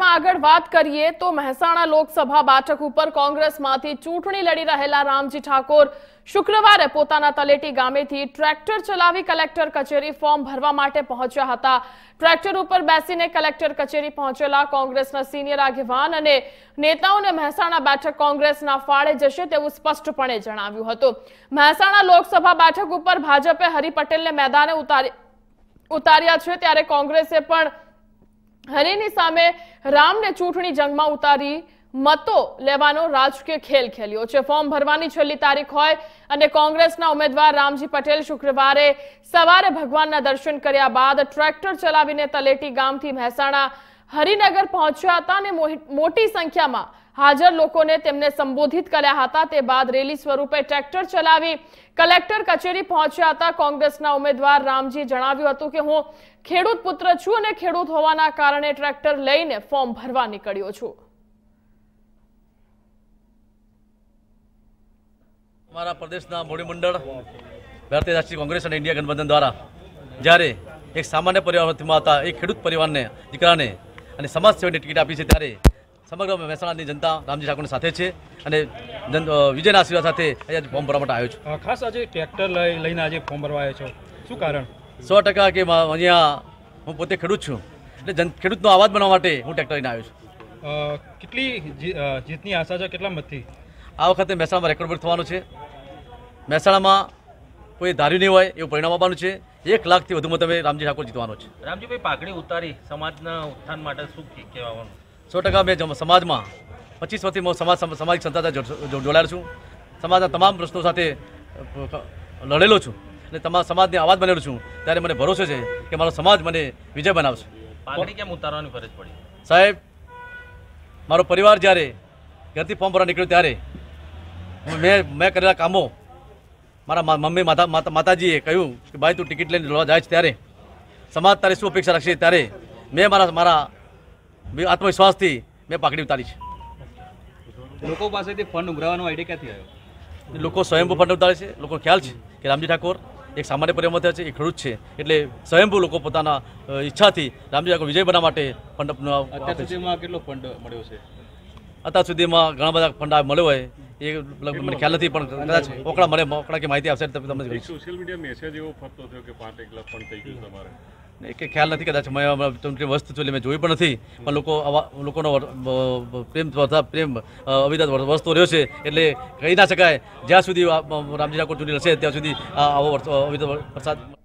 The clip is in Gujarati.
સમાચારમાં આગળ વાત કરીએ તો મહેસાણા લોકસભા બેઠક ઉપર કોંગ્રેસમાંથી ચૂંટણી લડી રહેલા રામજી ઠાકોર શુક્રવારે પોતાના તલેટી ગામેથી ટ્રેક્ટર ચલાવી કલેક્ટર કચેરી ફોર્મ ભરવા માટે પહોંચ્યા હતા। ટ્રેક્ટર ઉપર બેસીને કલેક્ટર કચેરી પહોંચેલા કોંગ્રેસના સિનિયર આગેવાન અને નેતાઓને મહેસાણા બેઠક કોંગ્રેસના ફાળે જશે તેવું સ્પષ્ટપણે જણાવ્યું હતું। મહેસાણા લોકસભા બેઠક ઉપર ભાજપે હરી પટેલને મેદાને ઉતાર્યા છે, ત્યારે કોંગ્રેસે પણ હરીની સામે રામને ચૂંટણી જંગમાં ઉતારી મતો લેવાનો રાજકીય ખેલ ખેલ્યો છે। ફોર્મ ભરવાની છેલ્લી તારીખ હોય અને કોંગ્રેસના ઉમેદવાર રામજી પટેલ શુક્રવારે સવારે ભગવાનના દર્શન કર્યા બાદ ટ્રેક્ટર ચલાવીને તલેટી ગામથી મહેસાણા હરિનગર પહોંચ્યા હતા અને મોટી સંખ્યામાં હાજર લોકોને તેમને સંબોધિત કર્યા હતા। તે બાદ રેલી સ્વરૂપે ટ્રેક્ટર ચલાવી કલેક્ટર કચેરી પહોંચ્યા હતા। કોંગ્રેસના ઉમેદવાર રામજી જણાવ્યું હતું કે હું ખેડૂત પુત્ર છું અને ખેડૂત હોવાના કારણે ટ્રેક્ટર લઈને ફોર્મ ભરવા નીકળ્યો છું। हमारा प्रदेशना मोड़ी मंडल भारतीय राष्ट्रीय कांग्रेस और इंडिया गठबंधन द्वारा જ્યારે એક સામાન્ય પરિવારમાંથી હતા એક ખેડૂત પરિવારને દીકરાને અને સમાજ સેવાની ટિકિટ આપી છે, ત્યારે સમગ્ર મહેસાણાની જનતા રામજી ઠાકોરની સાથે છે અને વિજયના આશીર્વાદ સાથે અહીંયા ફોર્મ ભરવા માટે આવ્યો છું। ખાસ આજે ટ્રેક્ટર લઈને આજે ફોર્મ ભરવા આવ્યો છો, શું કારણ? 100% કે અહીંયા હું પોતે ખેડૂત છું એટલે ખેડૂતનો અવાજ બનવા માટે હું ટ્રેક્ટર લઈને આવ્યો છું। કેટલી જીતની આશા છે, કેટલા મતથી? આ વખતે મહેસાણામાં રેકોર્ડ બ્રેક થવાનું છે। મહેસાણામાં કોઈ ધાર્યું નહીં હોય એવું પરિણામ આવવાનું છે। 1 લાખથી વધુ મતે રામજી ઠાકોર જીતવાનો છે। રામજીભાઈ, પાઘડી ઉતારી સમાજના ઉત્થાન માટે શું કહેવાનું? 100% મેં સમાજમાં 25 વર્ષથી સામાજિક સંસ્થા સાથે જોડાયેલો છું। સમાજના તમામ પ્રશ્નો સાથે લડેલો છું અને તમામ સમાજને અવાજ બનેલો છું, ત્યારે મને ભરોસો છે કે મારો સમાજ મને વિજય બનાવશે। પાઘડી કેમ ઉતારવાની ફરજ પડી? સાહેબ, મારો પરિવાર જ્યારે ઘરથી ફોર્મ ભરવા નીકળ્યો ત્યારે મેં કરેલા કામો મારા મમ્મી માતાજીએ કહ્યું કે ભાઈ તું ટિકિટ લઈને લડવા જાય છે ત્યારે સમાજ તારે શું અપેક્ષા રાખશે, ત્યારે મેં મારા આત્મવિશ્વાસથી મેં પાઘડી ઉતારી છે। લોકો પાસેથી ફંડ ઉઘરાવવાનો આઈડિયા ક્યાંથી આવ્યો? લોકો સ્વયંભૂ ફંડ ઉતારે છે। લોકોને ખ્યાલ છે કે રામજી ઠાકોર એક સામાન્ય પરિવારમાંથી છે, એક ખેડૂત છે, એટલે સ્વયંભૂ લોકો પોતાના ઈચ્છાથી રામજી ઠાકોર વિજય બનાવવા માટે ફંડ અત્યાર સુધીમાં કેટલો ફંડ મળ્યો છે? અત્યાર સુધીમાં ઘણા બધા ફંડ મળ્યો હોય એ મને ખ્યાલ નથી, પણ કદાચ ઓકળા કે માહિતી આવશે તમને સોશિયલ મીડિયા મેસેજ એવો ફરતો થયો કે 5 લાખ ફંડ થઈ ગયું તમારે? કે ખ્યાલ નથી, કદાચ મેં વસ્તુ છું એટલે મેં જોઈ પણ નથી, પણ લોકોનો પ્રેમ અવિરત વસ્તુ રહ્યો છે, એટલે કહી ના શકાય જ્યાં સુધી રામજી ઠાકોર ચૂંટણી લડશે ત્યાં સુધી આવો અવિરત વરસાદ